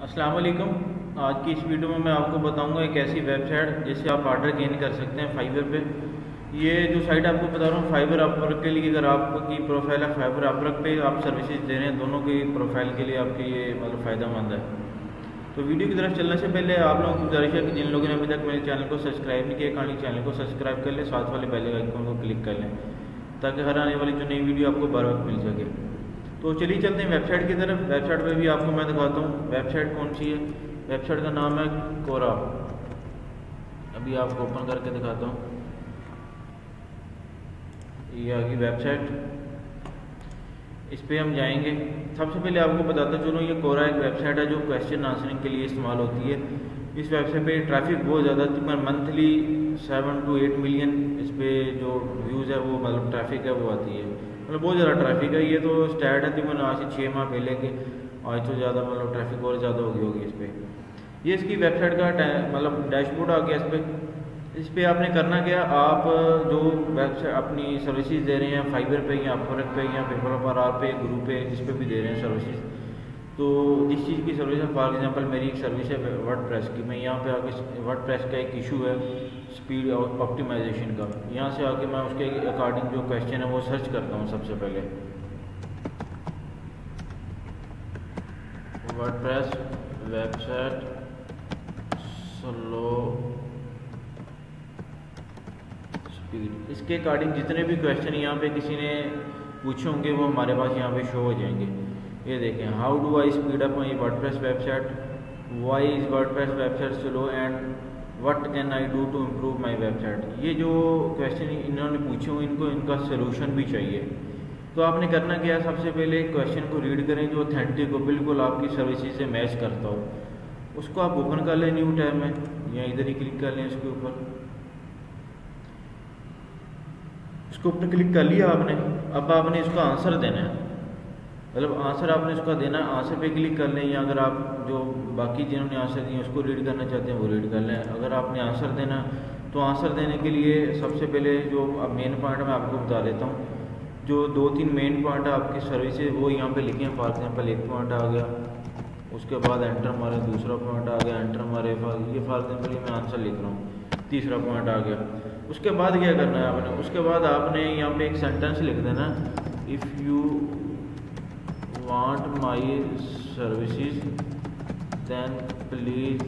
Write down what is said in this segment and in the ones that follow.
अस्सलाम वालेकुम। आज की इस वीडियो में मैं आपको बताऊंगा एक ऐसी वेबसाइट जिससे आप ऑर्डर गेन कर सकते हैं फाइवर पे। ये जो साइट आपको बता रहा हूँ फाइवर अपवर्क के लिए, अगर आपकी प्रोफाइल है फाइवर अपवर्क पे आप सर्विसेज दे रहे हैं, दोनों की प्रोफाइल के लिए आपके ये मतलब फ़ायदेमंद है। तो वीडियो की तरफ चलने से पहले आप लोगों को गुजारिश है कि जिन लोगों ने अभी तक मेरे चैनल को सब्सक्राइब नहीं किया, कहानी चैनल को सब्सक्राइब कर लें, साथ वाले बेल आइकन को क्लिक कर लें ताकि हर आने वाली जो नई वीडियो आपको बर वक्त मिल सके। तो चलिए चलते हैं वेबसाइट की तरफ। वेबसाइट पे भी आपको मैं दिखाता हूँ वेबसाइट कौन सी है। वेबसाइट का नाम है कोरा। अभी आपको ओपन करके दिखाता हूँ। ये आ गई वेबसाइट, इस पर हम जाएंगे। सबसे पहले आपको बताता चलो, ये कोरा एक वेबसाइट है जो क्वेश्चन आंसरिंग के लिए इस्तेमाल होती है। इस वेबसाइट पे ट्रैफिक बहुत ज़्यादा, तकरीबन मंथली 7 to 8 मिलियन इस पर जो व्यूज़ है वो मतलब ट्रैफिक है वो आती है, मतलब बहुत ज़्यादा ट्रैफिक है। ये तो स्टार्ट है तकरीबन आज से 6 माह पहले के, आज तो ज़्यादा मतलब ट्रैफिक और ज़्यादा होगी इस पर। ये इसकी वेबसाइट का मतलब डैशबोर्ड आ गया। इस पर आपने करना क्या, आप जो वेबसाइट अपनी सर्विसेज दे रहे हैं फाइबर पे या अपवर्क पे या पेपरफार पे, ग्रुप पे, जिस पे भी दे रहे हैं सर्विसेज, तो इस चीज़ की सर्विस है। फॉर एग्जांपल मेरी एक सर्विस है वर्डप्रेस की, मैं यहाँ पे आके वर्डप्रेस का एक इशू है स्पीड और ऑप्टिमाइजेशन का, यहाँ से आके मैं उसके अकॉर्डिंग जो क्वेश्चन है वो सर्च करता हूँ। सबसे पहले वर्डप्रेस वेबसाइट स्लो स्पीड, इसके अकॉर्डिंग जितने भी क्वेश्चन यहाँ पे किसी ने पूछे होंगे वो हमारे पास यहाँ पे शो हो जाएंगे। ये देखें, how do I speed up my WordPress website, why is WordPress website slow and what can I do to improve my website. ये जो क्वेश्चन इन्होंने पूछे होंगे इनको इनका सोल्यूशन भी चाहिए। तो आपने करना क्या है, सबसे पहले क्वेश्चन को रीड करें जो ऑथेंटिक हो, बिल्कुल आपकी सर्विसेज से मैच करता हो, उसको आप ओपन कर लें न्यू टैब में या इधर ही क्लिक कर लें उसके ऊपर। इसको ऊपर क्लिक कर लिया आपने। अब आपने इसका आंसर देना है, मतलब आंसर आपने इसका देना है। आंसर पे क्लिक कर लें, या अगर आप जो बाकी जिन्होंने आंसर दिए उसको रीड करना चाहते हैं वो रीड कर लें। अगर आपने आंसर देना तो आंसर देने के लिए सबसे पहले जो अब मेन पॉइंट मैं आपको बता देता हूँ, जो 2-3 मेन पॉइंट है आपकी सर्विसेज वो यहाँ पे लिखे हैं। फॉर एग्जाम्पल एक पॉइंट आ गया, उसके बाद एंटर मारे, दूसरा पॉइंट आ गया, एंटर मारे, ये फॉर एग्जाम्पल मैं आंसर लिख रहा हूँ, तीसरा पॉइंट आ गया। उसके बाद क्या करना है आपने, उसके बाद आपने यहाँ पे एक सेंटेंस लिख देना, if you want my services then please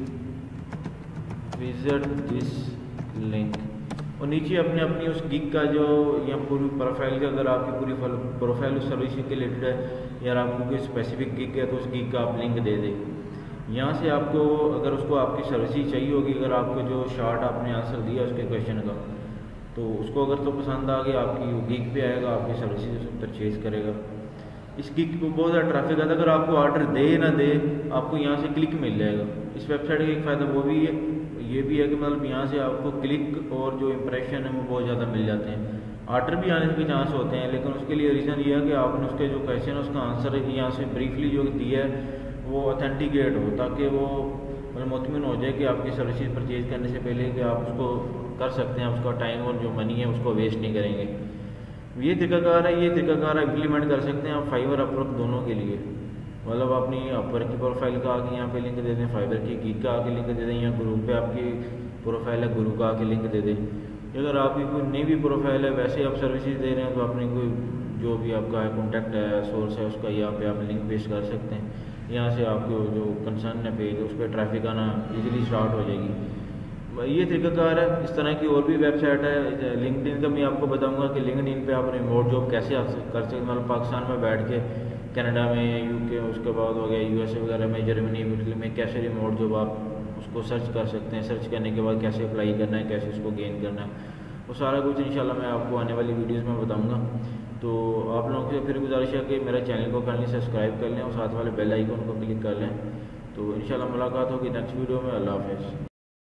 visit this link. और नीचे अपने अपनी उस गिग का जो या पूरी प्रोफाइल का, अगर आपकी पूरी प्रोफाइल उस सर्विस के रिलेटेड है या आपको कोई स्पेसिफिक गिग है तो उस गिग का आप लिंक दे दें। यहाँ से आपको अगर उसको आपकी सर्विस चाहिए होगी, अगर आपको जो शार्ट आपने आंसर दिया उसके क्वेश्चन का, तो उसको अगर तो पसंद आ गया आपकी गिग पे आएगा, आपकी सर्विसेज परचेज करेगा। इस गिग को बहुत ज़्यादा ट्रैफिक आता है, अगर आपको ऑर्डर दे ना दे आपको यहाँ से क्लिक मिल जाएगा। इस वेबसाइट का एक फ़ायदा वो भी है, ये भी है कि मतलब यहाँ से आपको क्लिक और जो इम्प्रेशन है वो बहुत ज़्यादा मिल जाते हैं। ऑर्डर भी आने के चांस होते हैं, लेकिन उसके लिए रीज़न ये है कि आपने उसके जो क्वेश्चन है उसका आंसर यहाँ से ब्रीफली जो दिया है वो ऑथेंटिकेट हो, ताकि वो मतलब मुतमिन हो जाए कि आपकी सर्विसेज परचेज करने से पहले कि आप उसको कर सकते हैं, उसका टाइम और जो मनी है उसको वेस्ट नहीं करेंगे। ये तरीकाकार है, ये तरीकाकार इम्प्लीमेंट कर सकते हैं आप फाइवर अपवर्क दोनों के लिए। मतलब अपनी अपवर्क की प्रोफाइल का आके यहाँ पे लिंक दे दें, फाइबर की गिग का आके लिंक दे दें, या ग्रुप पे आपकी प्रोफाइल है ग्रुप का आके लिंक दे दें। अगर आपकी कोई नई भी प्रोफाइल है, वैसे आप सर्विसेज दे रहे हैं तो अपने कोई जो भी आपका कॉन्टैक्ट है, सोर्स है, उसका यहाँ पे आप लिंक पेस्ट कर सकते हैं। यहाँ से आपको जो कंसर्न है पेज उस पर ट्रैफिक आना इजीली स्टार्ट हो जाएगी। ये तरीकाकार है। इस तरह की और भी वेबसाइट है। लिंक्डइन का मैं आपको बताऊंगा कि लिंक्डइन पे आप रिमोट जॉब कैसे कर सकते हैं, मतलब पाकिस्तान में बैठ के, कनाडा में, यूके, उसके बाद हो गया यूएसए वगैरह में, जर्मनी, इटली में कैसे रिमोट जॉब आप उसको सर्च कर सकते हैं। सर्च करने के बाद कैसे अप्लाई करना है, कैसे उसको गेन करना है, वो सारा कुछ इंशाल्लाह मैं आपको आने वाली वीडियोज़ में बताऊँगा। तो आप लोगों से फिर गुजारिश है कि मेरे चैनल को करने सब्सक्राइब कर लें और साथ वाले बेल आइकन को क्लिक कर लें। तो इंशाल्लाह मुलाकात होगी नेक्स्ट वीडियो में। अल्लाह हाफ़िज़।